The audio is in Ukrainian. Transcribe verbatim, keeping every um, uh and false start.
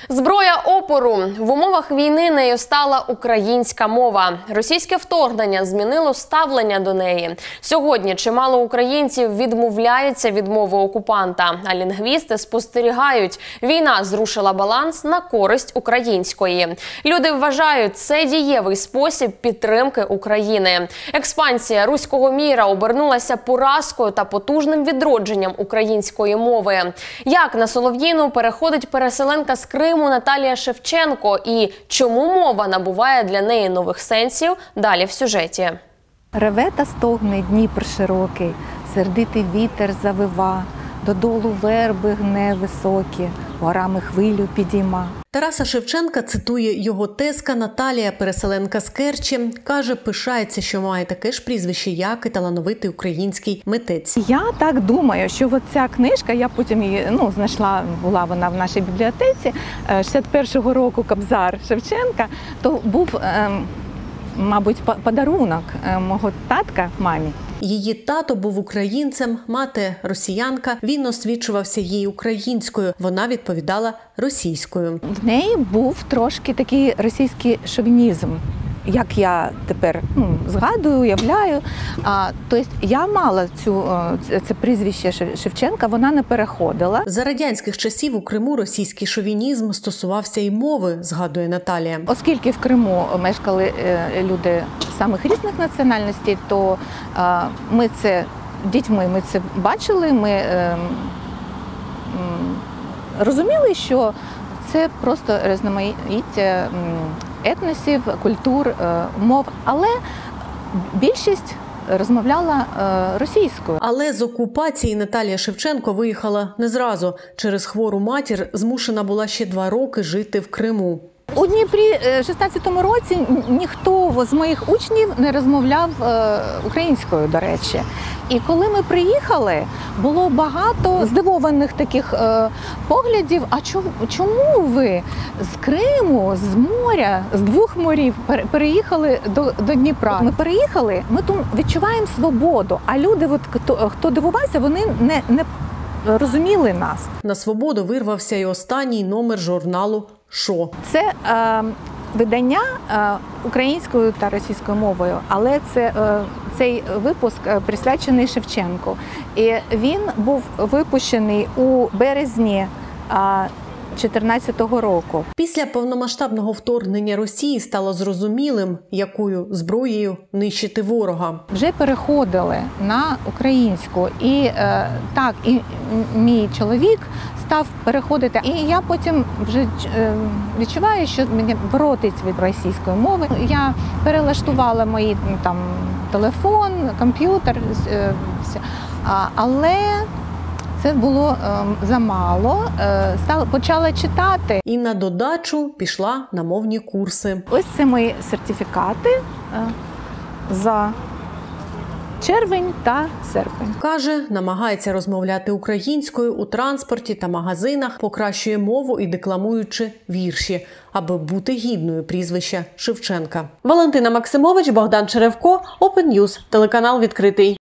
Зброя опору. В умовах війни нею стала українська мова. Російське вторгнення змінило ставлення до неї. Сьогодні чимало українців відмовляються від мови окупанта, а лінгвісти спостерігають, війна зрушила баланс на користь української. Люди вважають, це дієвий спосіб підтримки України. Експансія руського міра обернулася поразкою та потужним відродженням української мови. Як на Солов'їну переходить переселенка з Криму Наталія Шевченко і чому мова набуває для неї нових сенсів, далі в сюжеті. Реве та стогне Дніпр широкий, сердитий вітер завива, додолу верби гне високі, горами хвилю підійма. Тараса Шевченка цитує його тезка Наталія, переселенка з Керчі. Каже, пишається, що має таке ж прізвище, як і талановитий український митець. Я так думаю, що от ця книжка, я потім її ну, знайшла, була вона в нашій бібліотеці, шістдесят першого року «Кобзар» Шевченка, то був, ем, мабуть, подарунок мого татка мамі. Її тато був українцем, мати – росіянка. Він освічувався їй українською, вона відповідала російською. В неї був трошки такий російський шовінізм, як я тепер ну, згадую, уявляю. А, тобто я мала цю, це прізвище Шевченка, вона не переходила. За радянських часів у Криму російський шовінізм стосувався і мови, згадує Наталія. Оскільки в Криму мешкали люди самих різних національностей, то а, ми це дітьми ми це бачили, ми е, розуміли, що це просто різноманіття етносів, культур, мов, але більшість розмовляла російською. Але з окупації Наталія Шевченко виїхала не зразу. Через хвору матір змушена була ще два роки жити в Криму. У Дніпрі в шістнадцятому році ніхто з моїх учнів не розмовляв українською, до речі. І коли ми приїхали, було багато здивованих таких е, поглядів, а чому, чому ви з Криму, з моря, з двох морів переїхали до, до Дніпра? Ми переїхали, ми тут відчуваємо свободу, а люди, от, хто, хто дивувався, вони не, не розуміли нас. На свободу вирвався і останній номер журналу «Шо». Це е, видання е, українською та російською мовою, але це, е, цей випуск присвячений Шевченку. І він був випущений у березні дві тисячі чотирнадцятого року. Після повномасштабного вторгнення Росії стало зрозумілим, якою зброєю нищити ворога. Вже переходили на українську. І е, так, і мій чоловік став переходити. І я потім вже е, відчуваю, що мене боротить від російської мови. Я перелаштувала мої там телефон, комп'ютер, е, все. А, але це було е, замало, е, стала, почала читати. І на додачу пішла на мовні курси. Ось це мої сертифікати е, за червень та серпень. Каже, намагається розмовляти українською у транспорті та магазинах, покращує мову і декламуючи вірші, аби бути гідною прізвища Шевченка. Валентина Максимович, Богдан Черевко, Open News, телеканал «Відкритий».